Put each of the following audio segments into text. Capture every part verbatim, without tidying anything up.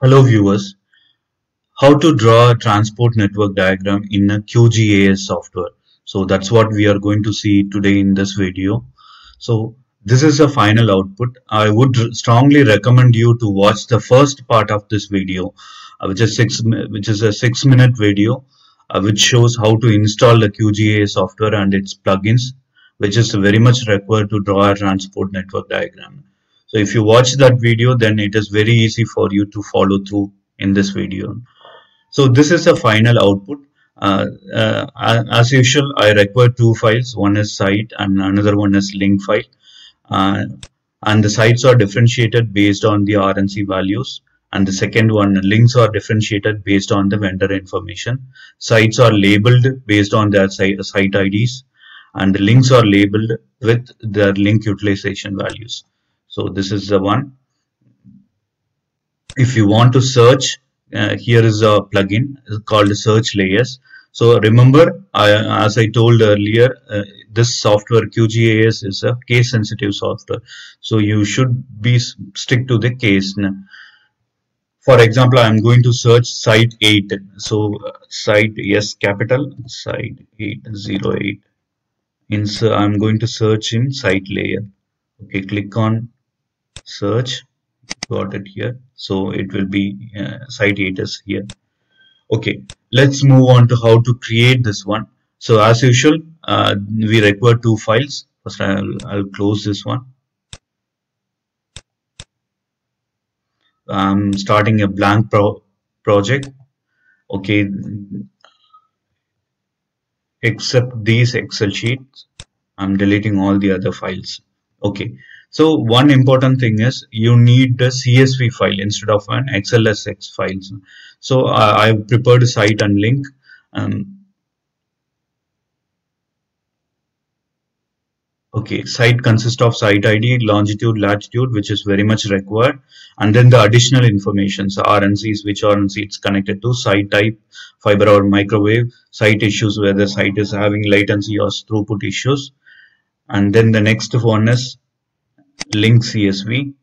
Hello viewers, how to draw a transport network diagram in a Q G A S software. So that's what we are going to see today in this video. So this is a final output. I would strongly recommend you to watch the first part of this video, uh, which is six, which is a six minute video, uh, which shows how to install the Q G A S software and its plugins, which is very much required to draw a transport network diagram. So if you watch that video, then it is very easy for you to follow through in this video. So this is the final output. Uh, uh, as usual, I require two files. One is site and another one is link file. Uh, and the sites are differentiated based on the R N C values. And the second one, links are differentiated based on the vendor information. Sites are labeled based on their site, site I Ds. And the links are labeled with their link utilization values. So this is the one. If you want to search, uh, here is a plugin called Search Layers. So remember, I, as I told earlier, uh, this software Q G A S is a case sensitive software. So you should be stick to the case. For example, I am going to search site eight. So uh, site yes capital site eight zero eight. Insert. I am going to search in site layer. Okay, click on search. Got it here. So it will be uh, site eight is here. Okay, let's move on to how to create this one. So as usual, uh, we require two files. First, I'll, I'll close this one. I'm starting a blank pro project. Okay, except these Excel sheets, I'm deleting all the other files. Okay. So one important thing is you need the C S V file instead of an X L S X files. So uh, I've prepared a site and link. Um, okay, site consists of site I D, longitude, latitude, which is very much required, and then the additional information, so R N Cs, which R N C it's connected to, site type, fiber or microwave, site issues, where the site is having latency or throughput issues, and then the next one is link C S V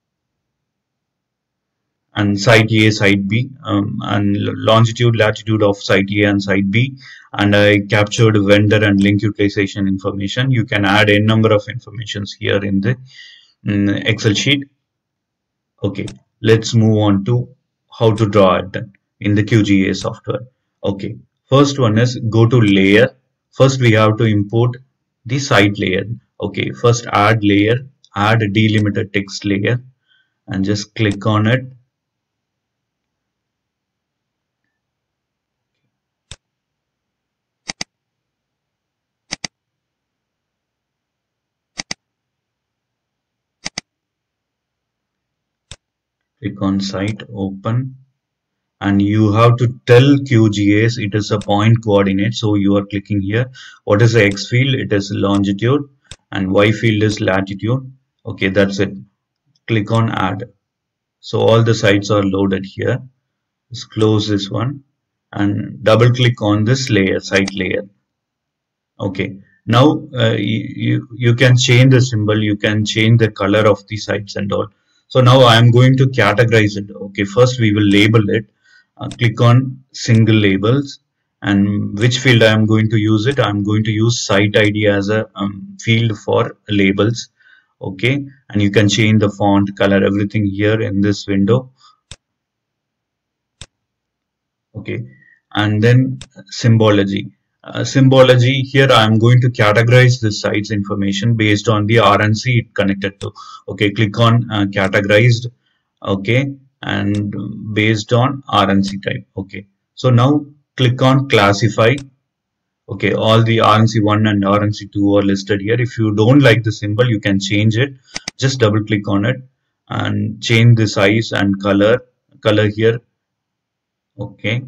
and site A, site B, um, and longitude, latitude of site A and site B, and I captured vendor and link utilization information. You can add a number of informations here in the in Excel sheet. Okay, let's move on to how to draw it in the Q G A software. Okay, first one is go to layer. First we have to import the site layer. Okay, first add layer, add a delimited text layer and just click on it. Click on site, open, and you have to tell Q G A S it is a point coordinate. So you are clicking here. What is the X field? It is longitude, and Y field is latitude. Okay, that's it. Click on add. So all the sites are loaded here. Just close this one and double click on this layer, site layer. Okay, now uh, you, you can change the symbol, you can change the color of the sites and all. So now I am going to categorize it. Okay, first we will label it. Uh, click on single labels, and which field I am going to use it. I am going to use site I D as a um, field for labels. Okay, and you can change the font, color, everything here in this window. Okay, and then symbology. Uh, symbology, here I am going to categorize the site's information based on the R N C it connected to. Okay, click on uh, categorized. Okay, and based on R N C type. Okay, so now click on classify. Okay, all the R N C one and R N C two are listed here. If you don't like the symbol, you can change it. Just double click on it and change the size and color color here. Okay,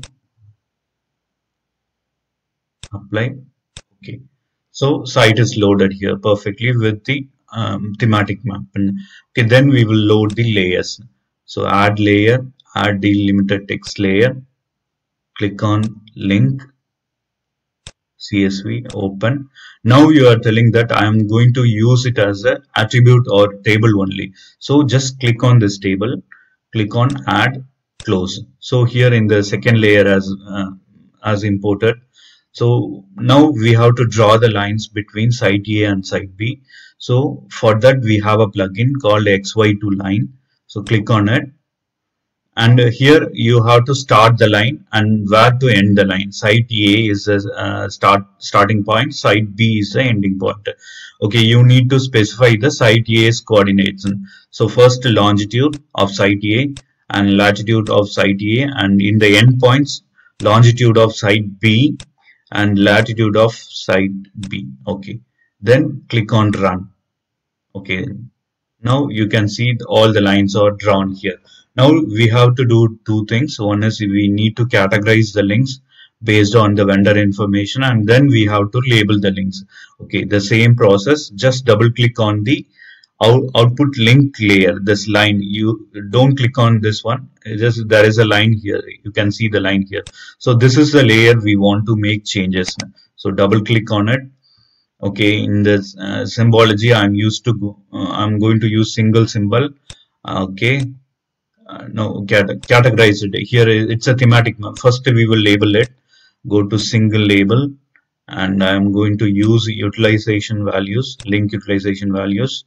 apply. Okay, so site is loaded here perfectly with the um, thematic map. And okay, then we will load the layers. So add layer, add delimited text layer, click on link, C S V, open. Now you are telling that I am going to use it as an attribute or table only. So just click on this table, click on add, close. So here in the second layer as uh, as imported. So now we have to draw the lines between site A and site B. So for that we have a plugin called X Y two line. So click on it, and here you have to start the line and where to end the line. Site A is the uh, start starting point, site B is the ending point. Okay, you need to specify the site A's coordinates. So first longitude of site A and latitude of site A, and in the endpoints longitude of site B and latitude of site B. Okay, then click on run. Okay, now you can see all the lines are drawn here. Now we have to do two things. One is we need to categorize the links based on the vendor information, and then we have to label the links. Okay, the same process, just double click on the out, output link layer, this line. You don't click on this one, just there is a line here, you can see the line here. So this is the layer we want to make changes. So double click on it. Okay, in this uh, symbology I'm used to go, uh, I'm going to use single symbol. Okay, uh, no, cat categorize it here. It's a thematic. First we will label it, go to single label, and I'm going to use utilization values, link utilization values,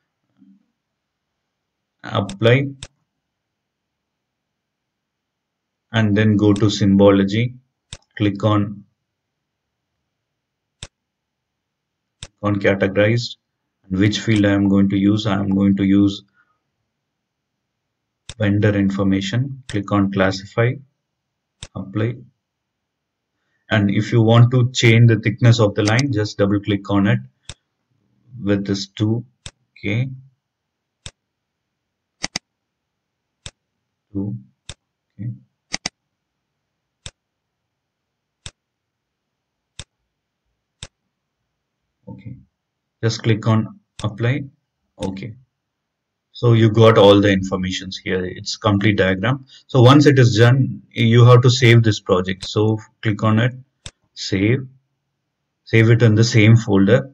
apply, and then go to symbology, click on on categorized, and which field I am going to use. I am going to use vendor information. Click on classify, apply, and if you want to change the thickness of the line, just double click on it with this two. Okay, two. Okay, okay, just click on apply. Okay, so you got all the informations here. It's complete diagram. So once it is done, you have to save this project. So click on it, save, save it in the same folder.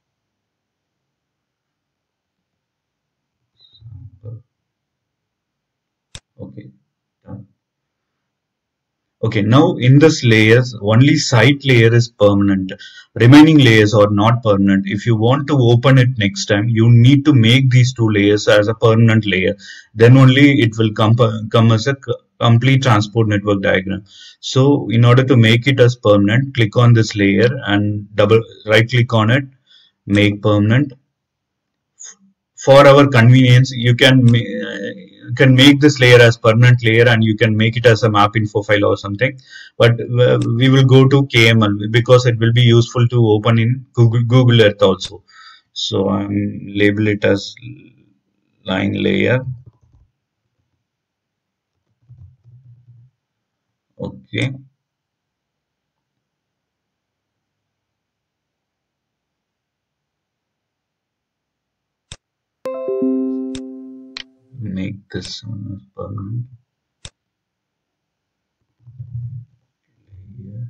Okay, done. Okay, now in this layers, only site layer is permanent. Remaining layers are not permanent. If you want to open it next time, you need to make these two layers as a permanent layer. Then only it will come, come as a complete transport network diagram. So in order to make it as permanent, click on this layer and double right click on it, make permanent. For our convenience, you can uh, you can make this layer as permanent layer, and you can make it as a map info file or something, but uh, we will go to K M L because it will be useful to open in Google, Google Earth also. So I'm label it as line layer. Okay, make this one as permanent layer.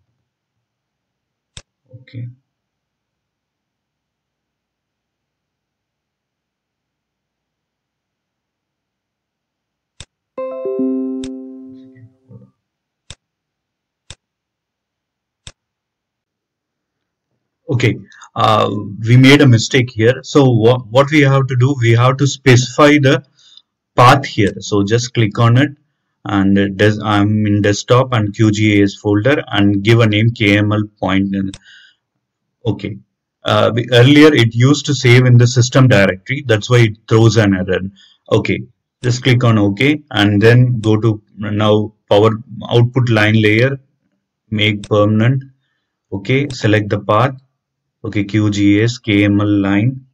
Okay, okay, uh, we made a mistake here. So what, what we have to do, we have to specify the path here. So just click on it, and it does, I'm in desktop and Q G A S folder, and give a name K M L point. Okay, uh, we, earlier it used to save in the system directory, that's why it throws an error. Okay, just click on OK, and then go to now power output line layer, make permanent. Okay, select the path. Okay, Q G A S K M L line.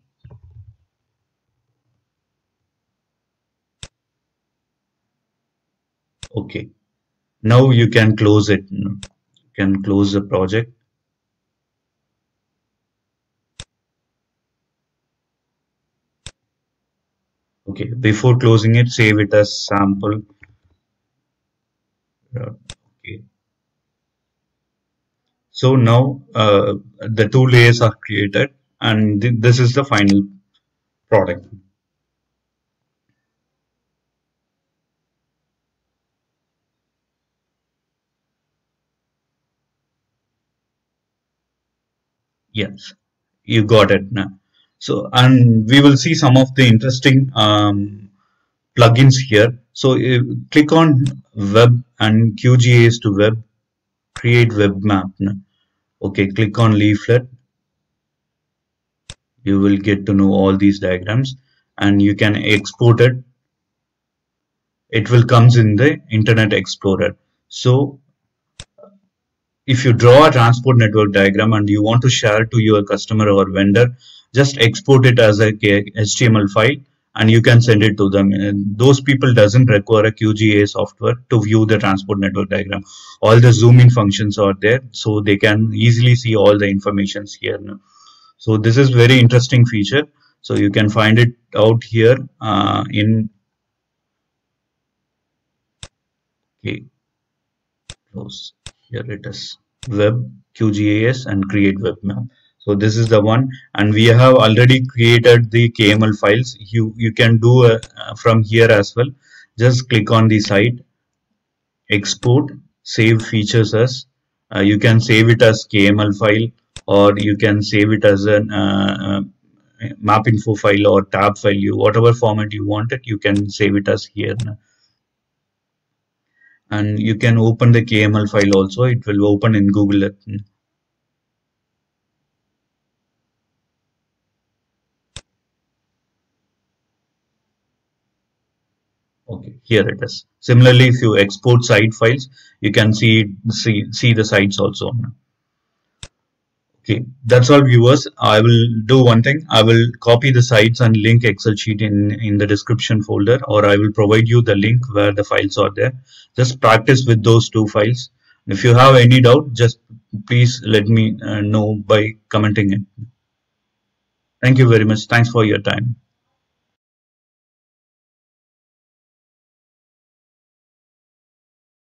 Okay, now you can close it. You can close the project. Okay, before closing it, save it as sample. Okay, so now uh, the two layers are created, and th this is the final product. Yes, you got it now. So, and we will see some of the interesting um, plugins here. So, uh, click on web and Q G A S to web, create web map. Now. Okay, click on leaflet. You will get to know all these diagrams and you can export it. It will comes in the Internet Explorer. So, if you draw a transport network diagram and you want to share to your customer or vendor, just export it as a H T M L file and you can send it to them. And those people doesn't require a Q G A software to view the transport network diagram. All the zoom in functions are there, so they can easily see all the informations here now. So this is very interesting feature. So you can find it out here uh, in okay, close. Here it is, web Q G A S and create web map. So this is the one, and we have already created the K M L files. You you can do uh, from here as well. Just click on the site, export, save features as. Uh, you can save it as K M L file, or you can save it as an uh, uh, map info file or tab file. You whatever format you want it, you can save it as here. And you can open the K M L file also. It will open in Google Earth. Okay, here it is. Similarly, if you export site files, you can see see see the sites also. Okay, that's all, viewers. I will do one thing. I will copy the sites and link Excel sheet in in the description folder, or I will provide you the link where the files are there. Just practice with those two files. If you have any doubt, just please let me uh, know by commenting it. Thank you very much. Thanks for your time.